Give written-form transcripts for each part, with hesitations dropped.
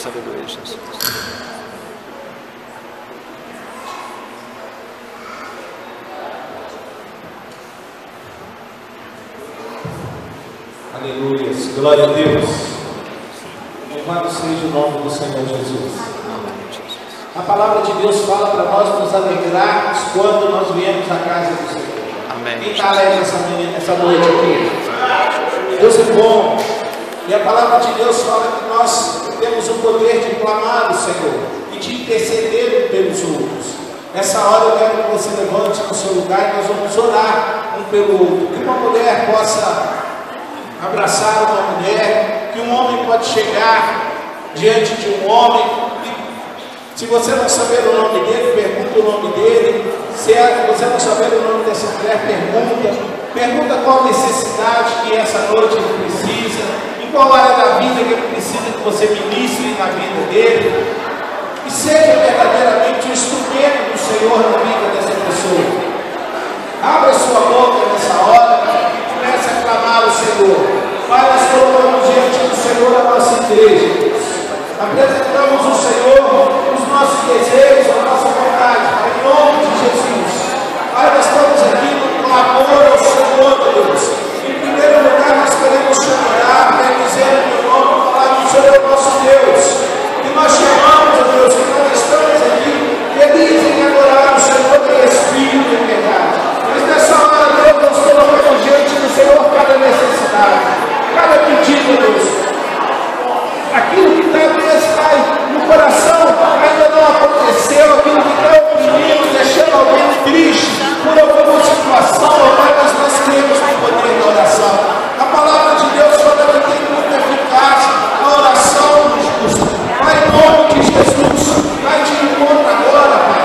sabedoria, Jesus. Aleluia, glória a Deus. Louvado seja o nome do Senhor Jesus. A palavra de Deus fala para nós nos alegrarmos quando nós viemos à casa do Senhor. Amém. Quem está alegre essa noite aqui? Deus é bom. E a palavra de Deus fala que nós temos o poder de clamar ao Senhor e de interceder pelos outros. Nessa hora eu quero que você levante no seu lugar e nós vamos orar um pelo outro. Que uma mulher possa abraçar uma mulher, que um homem pode chegar diante de um homem. Se você não saber o nome dele, pergunta o nome dele. Se você não saber o nome dessa mulher, pergunta qual a necessidade que essa noite ele precisa, em qual área da vida que ele precisa que você ministre na vida dele, e seja verdadeiramente um instrumento do Senhor na vida dessa pessoa. Abra sua boca nessa hora e comece a clamar ao Senhor. Pai, nós colocamos diante do Senhor a nossa igreja. Apresentamos ao Senhor os nossos desejos, a nossa vontade, em nome de Jesus. Pai, nós estamos aqui no clamor ao Senhor, Deus. Em primeiro lugar, nós queremos chorar, dizer o teu nome, falar que o Senhor é o nosso Deus. E nós chamamos, ó Deus, que nós estamos aqui felizes em adorar o Senhor em espírito e em verdade. Mas nessa hora, Deus, nós colocamos diante do Senhor cada necessidade, cada pedido, Deus. Aquilo que talvez Pai no coração ainda não aconteceu, aquilo que está oprimindo, deixando alguém triste por alguma situação, Pai, mas nós cremos no poder da oração. A palavra de Deus fala que tem muita eficácia a oração do justo. Pai, em nome de Jesus, vai te encontrar agora, Pai.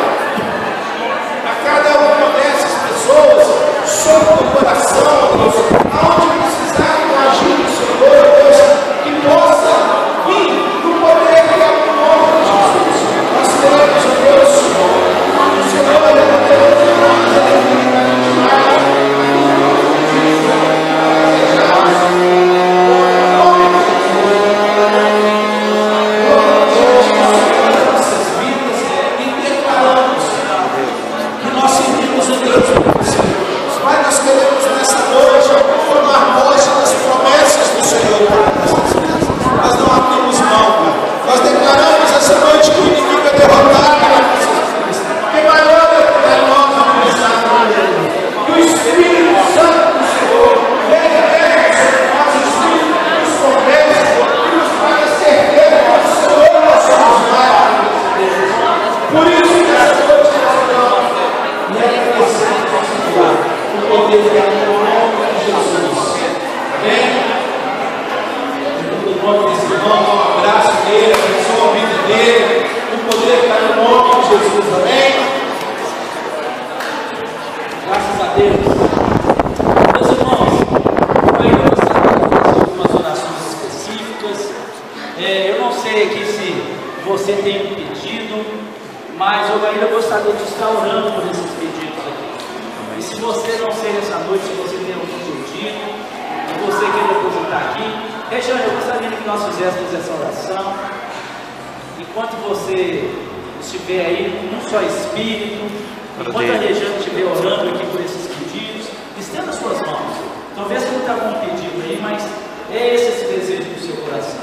A cada uma dessas pessoas, sobre o coração, Deus, aonde precisarem agir do Senhor, Deus, que possa no poder que é o nome de Jesus. Nós queremos, ó Deus, o Senhor é poderoso em nós, nossas vidas e declaramos que nós servimos a Deus por Senhor. Pai, nós queremos nessa noite tomar posse das promessas do Senhor para nossas vidas. Nós não abrimos mão, Pai. Nós declaramos essa noite que o inimigo é derrotado nas nossas vidas. Que maior é nós a começar que o Espírito Santo do Senhor venha sobre nós, o Espírito que nos convence, que nos faz a certeza que o Senhor nós somos mais. Por isso que essa noite nós oramos e agradecemos ao Senhor o poder que é no nome de Jesus. Amém? No nome desse irmão, dá um abraço dele, abençoa a vida dele, o poder está no nome de Jesus, amém? Graças a Deus. Meus irmãos, eu gostaria de fazer algumas orações específicas. Eu não sei aqui se você tem um pedido, mas eu ainda gostaria de estar orando por esses pedidos aqui. E se você não sei essa noite, se você tem algum pedido, se você quer depositar aqui, Regiane, eu gostaria que nós fizéssemos essa oração. Enquanto você estiver aí, num só espírito, enquanto a Regiane estiver orando aqui por esses pedidos, estenda suas mãos. Talvez você não está com um pedido aí, mas é esse desejo do seu coração.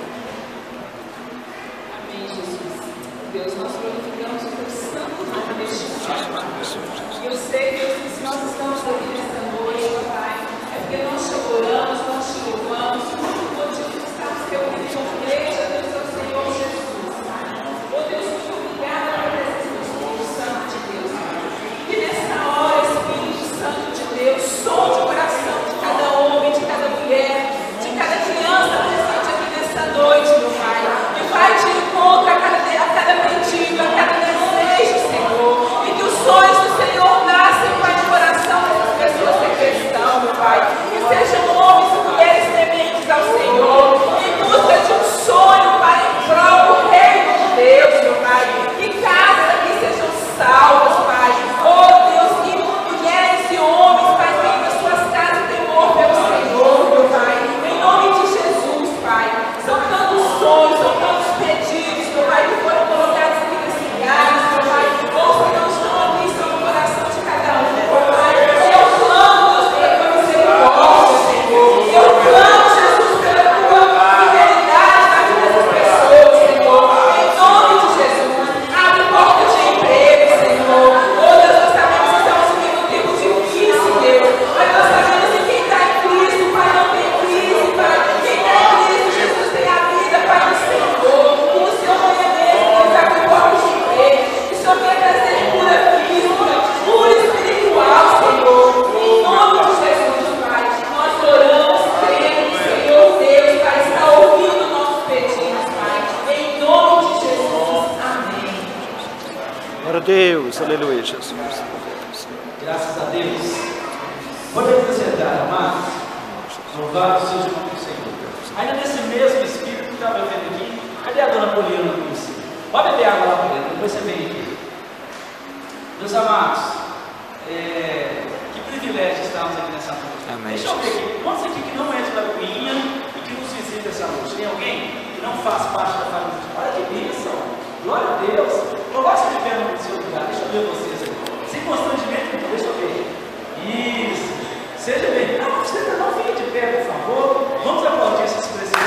Amém, Jesus. Deus, nós glorificamos o teu santo nome neste dia. Eu sei, Deus, que se nós estamos aqui nesta noite, Pai, é porque nós te adoramos, nós te louvamos, por motivo que estamos reunidos em igreja, Deus, ao Senhor Jesus. Oh Deus, muito obrigada pela presença do Espírito Santo de Deus. Que nesta hora, Espírito Santo de Deus, sonde o coração de cada homem, de cada mulher, de cada criança presente aqui nesta noite, meu Pai. Que vai de encontro a cada pedido, a cada desejo, Senhor. E que os sonhos do Senhor nascem, Pai, no coração dessas pessoas que aqui estão, meu Pai. Que sejam homens e mulheres tementes ao Senhor, em busca de um Glória a Deus, aleluia, Jesus. Graças a Deus. Podemos sentar, amados? Louvado seja o nome do Senhor. Ainda nesse mesmo espírito que estava vendo aqui, cadê a dona Poliana no princípio? Pode beber água lá, Poliana, depois você vem aqui. Meus amados, que privilégio estarmos aqui nessa noite. Amém. Deixa eu ver aqui, quantos aqui que não é de Lagoinha e que nos visita essa noite? Tem alguém que não faz parte da família? Olha que bênção, glória a Deus. Coloque-se de pé no seu lugar, deixa eu ver vocês aqui. Sem constrangimento, deixa eu ver. Isso, seja bem. Não, você não fique de pé, por favor. Vamos aplaudir essa expressão.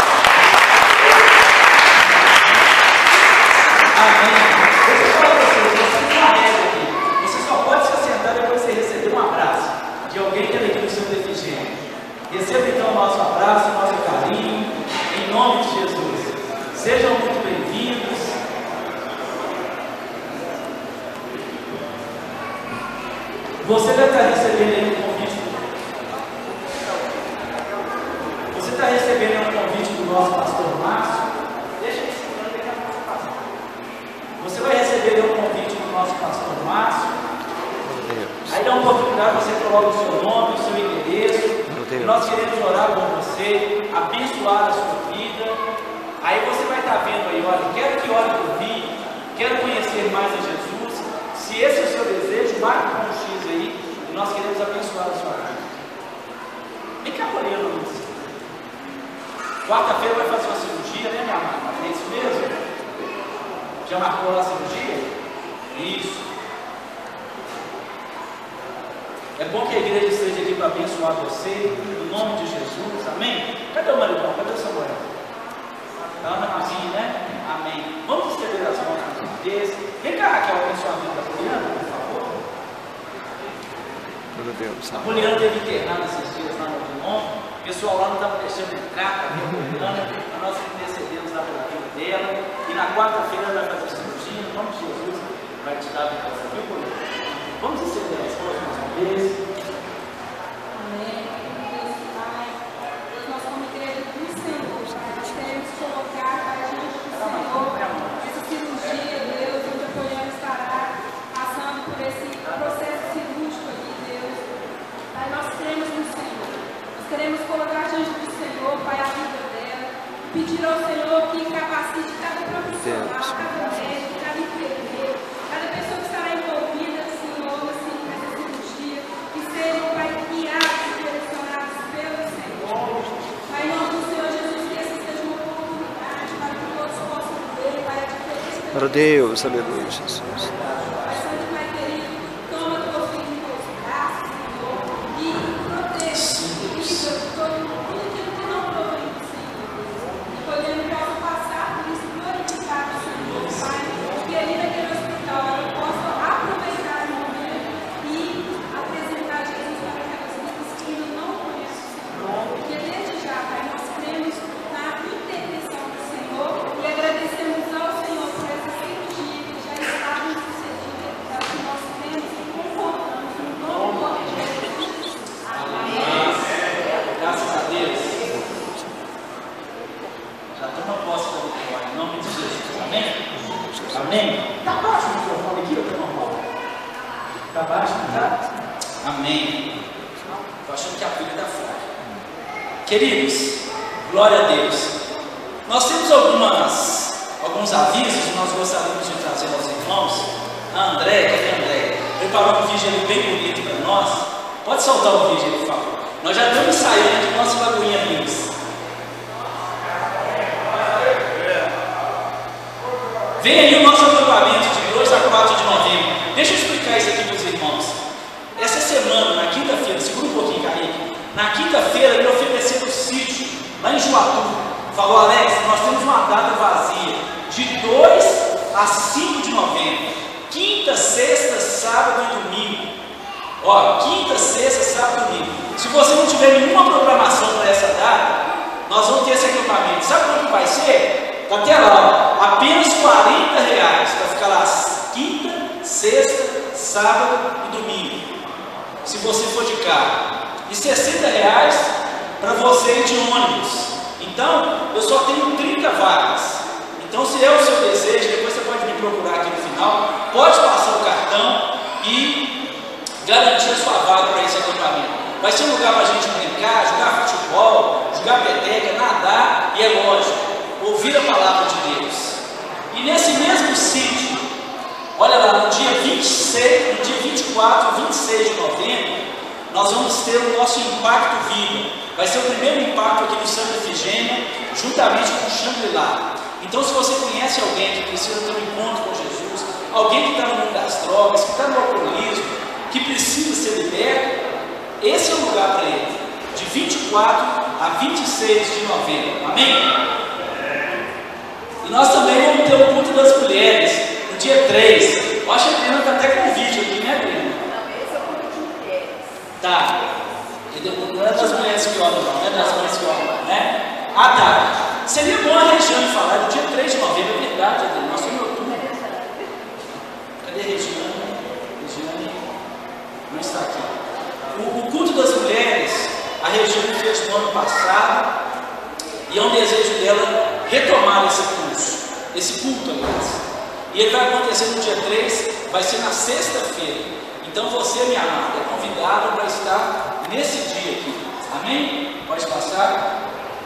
Amém. Deixa eu falar para vocês, você tem uma regra aqui. Você só pode se assentar depois de você receber um abraço de alguém que é daqui do seu deficiente. Receba então o nosso abraço, o nosso carinho, em nome de Jesus. Sejam muito bem-vindos. Você deve estar recebendo um convite. Você está recebendo um convite do nosso pastor Márcio. Deixa eu segurar daqui a pouco passar. Você vai receber um convite do nosso pastor Márcio. Aí dá uma oportunidade, você coloca o seu nome, o seu endereço. E nós queremos orar por você, abençoar a sua vida. Aí você vai estar vendo aí, olha, quero que ore por mim, quero conhecer mais a Jesus. Se esse é o seu desejo, marque com um X aí e nós queremos abençoar a sua vida. Vem cá, Poliana, quarta-feira vai fazer uma cirurgia, né, minha amada? É isso mesmo? Já marcou lá a cirurgia? Isso. É bom que a igreja esteja aqui para abençoar você, em nome de Jesus, amém? Cadê o maridão? Cadê o Samuel? Está na cozinha, né? Amém. Vamos estender as mãos para os desse. Vem cá, Raquel, abençoar a vida da Poliana, por favor. A Poliana teve internada esses dias lá no Odilon. O pessoal lá não estava deixando entrar para ver a Poliana. Nós intercedemos lá pela vida dela. E na quarta-feira ela vai fazer cirurgia, em nome de Jesus. Vai te dar a vitória, viu, Poliana? Vamos estender as mãos mais uma vez. Amém. Deus Pai, Deus, nós como igreja do Senhor, nós queremos colocar diante do Senhor essa cirurgia, Deus, onde a Poliana estará passando por esse processo cirúrgico aqui, Deus. Pai, nós cremos no Senhor. Nós queremos colocar diante do Senhor, Pai, a vida dela. Pedir ao Senhor que capacite cada profissional, cada médico, cada enfermeiro, cada pessoa que estará envolvida, Senhor, nessa cirurgia, que sejam, Pai, guiados e direcionados pelo Senhor. Pai, em nome do Senhor Jesus, que essa seja uma oportunidade para que todos possam ver, Pai, a diferença. Para Deus, aleluia, Jesus. Pai Santo, Pai querido, toma teu filho em teus braços, Senhor, e protege, livra de tudo aquilo que não provém do Senhor. E podendo possa passar por isso, glorificar o Senhor, Pai, que ali naquele hospital ela possa aproveitar o momento e apresentar Jesus para aquelas vidas que ainda não conhecem o Senhor. Porque desde já, Pai, nós cremos na intervenção do Senhor e agradecemos ao Senhor por essa cirurgia que já está nos sucedida, para que nós cremos e concordamos no nome de Jesus. Amém. Graças a Deus. Já toma posse da vitória, em nome de Jesus. Amém? Amém? Está baixo o microfone aqui, ou normal? Está baixo, não está? Amém. Estou achando que a Bíblia está fraca. Queridos, glória a Deus. Nós temos alguns avisos que nós gostaríamos de trazer aos irmãos. A André, cadê a André? Preparou um vídeo ali bem bonito para nós. Pode soltar o vídeo aí, por favor. Nós já estamos ensaiando de nossa Lagoinha News. Vem aí o nosso acampamento de 2 a 4 de novembro. Deixa eu explicar isso aqui para os irmãos. Essa semana, na quinta-feira, segura um pouquinho, Kaique. Na quinta-feira, ele ofereceu o sítio lá em Juatu. Falou, Alex, nós temos uma data vazia de 2 a 5 de novembro. Quinta, sexta, sábado e domingo. Ó, quinta, sexta, sábado e domingo. Se você não tiver nenhuma programação para essa data, nós vamos ter esse acampamento. Sabe quanto vai ser? Até lá, ó, apenas R$40 para ficar lá quinta, sexta, sábado e domingo. Se você for de carro. E R$60 para você ir de ônibus. Então, eu só tenho 30 vagas. Então, se é o seu desejo, depois você pode me procurar aqui no final. Pode e garantir a sua vaga para esse acampamento. Vai ser um lugar para a gente brincar, jogar futebol, jogar peteca, nadar e, é lógico, ouvir a palavra de Deus. E nesse mesmo sítio, olha lá, no dia 26, no dia 24 e 26 de novembro, nós vamos ter o nosso Impacto Vida. Vai ser o primeiro impacto aqui no Santa Efigênia, juntamente com o Shangri-La. Então, se você conhece alguém que precisa ter um encontro com Jesus, alguém que está no mundo das drogas, que está no alcoolismo, que precisa ser liberto, esse é o lugar para ele, de 24 a 26 de novembro. Amém? E nós também vamos ter o culto das mulheres, no dia 3. Eu acho que a Adriana está até com um vídeo aqui, né, Adriana? Não, esse é o culto de mulheres. Tá. Não é das mulheres que oram, não é das mães que oram, né? Ah, tá. Seria bom a Regiane falar do dia 3 de novembro, é verdade, Adriana. Nós estamos em outubro. Cadê a Regiane? Regiane não está aqui. O culto das mulheres, a Regiane fez no ano passado, e é um desejo dela retomar esse culto, aliás. E ele vai acontecer no dia 3, vai ser na sexta-feira. Então você, minha amada, é convidada para estar nesse dia aqui. Amém? Pode passar.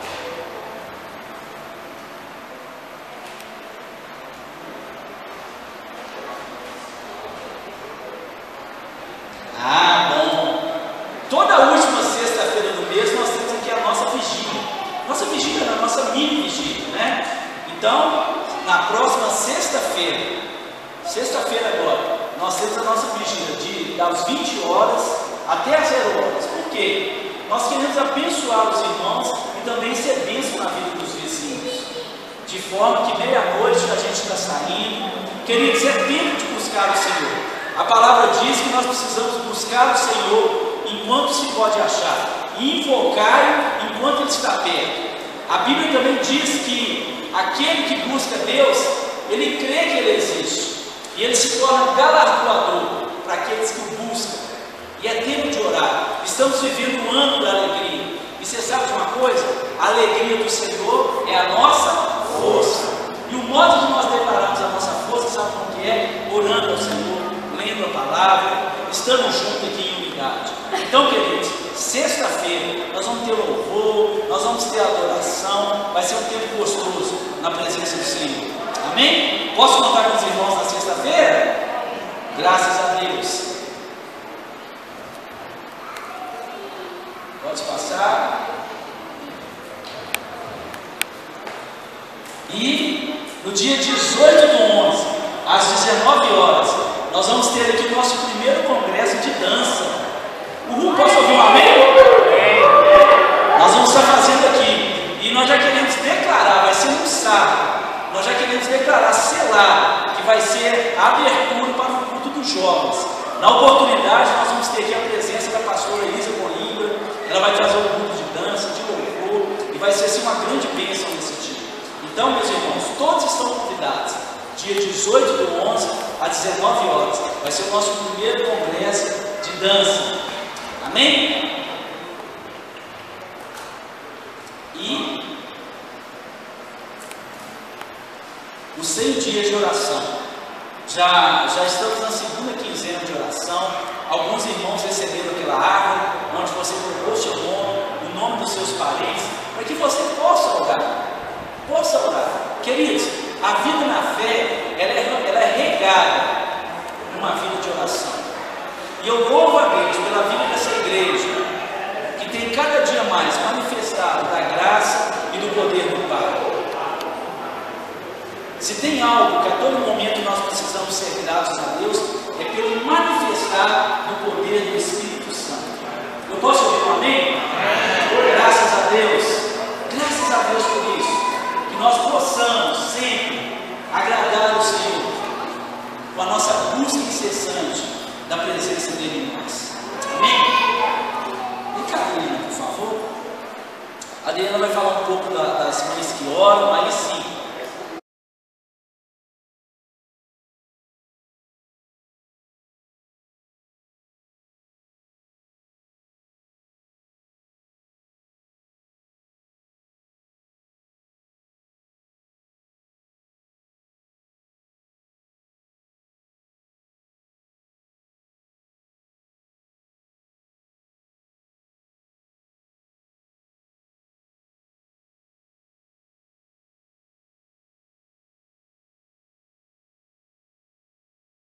Ah, bom. Toda a última sexta-feira do mês nós temos aqui a nossa vigília. Nossa vigília é a nossa mini vigília, né? Então, na próxima sexta-feira agora, nós temos a nossa vigília das 20 horas até as 0 horas. Por quê? Nós queremos abençoar os irmãos e também ser bênção na vida dos vizinhos. De forma que meia-noite a gente está saindo. Queridos, é tempo de buscar o Senhor. A palavra diz que nós precisamos buscar o Senhor enquanto se pode achar, e invocar-o enquanto Ele está perto. A Bíblia também diz que aquele que busca Deus, ele crê que Ele existe, e Ele se torna galardoador para aqueles que o buscam. E é tempo de orar. Estamos vivendo um ano da alegria, e você sabe de uma coisa? A alegria do Senhor é a nossa força, e o modo de nós declararmos a nossa força, sabe como que é? Orando ao Senhor, lendo a palavra, estando juntos aqui em unidade. Então, queridos, sexta-feira nós vamos ter louvor, nós vamos ter adoração, vai ser um tempo gostoso na presença do Senhor. Amém? Posso contar com os irmãos na sexta-feira? Graças a Deus. Pode passar. E no dia 18/11, às 19 horas, nós vamos ter aqui o nosso primeiro congresso de dança. Posso ouvir um amém? Nós vamos estar fazendo aqui, e nós já queremos declarar, vai ser no sábado, nós já queremos declarar, selar, que vai ser a abertura para o culto dos jovens. Na oportunidade, nós vamos ter aqui a presença da pastora Elisa Coimbra. Ela vai trazer um grupo de dança, de louvor, e vai ser assim uma grande bênção nesse dia. Então, meus irmãos, todos estão convidados. Dia 18/11, às 19 horas, vai ser o nosso primeiro congresso de dança. Amém? E os 100 dias de oração. Já estamos na segunda quinzena de oração. Alguns irmãos receberam aquela árvore onde você colocou o seu nome, o nome dos seus parentes, para que você possa orar. Possa orar. Queridos, a vida na fé, ela é regada numa vida de oração. E eu louvo a Deus pela vida dessa igreja, que tem cada dia mais manifestado da graça e do poder do Pai. Se tem algo que a todo momento nós precisamos ser gratos a Deus, é pelo manifestar do poder do Espírito Santo. Eu posso ouvir um amém? Graças a Deus. Graças a Deus por isso. Que nós possamos sempre agradar ao Senhor com a nossa busca incessante da presença dele em nós. Amém? E cá, Adriana, por favor. A Adriana vai falar um pouco das mães que oram, aí sim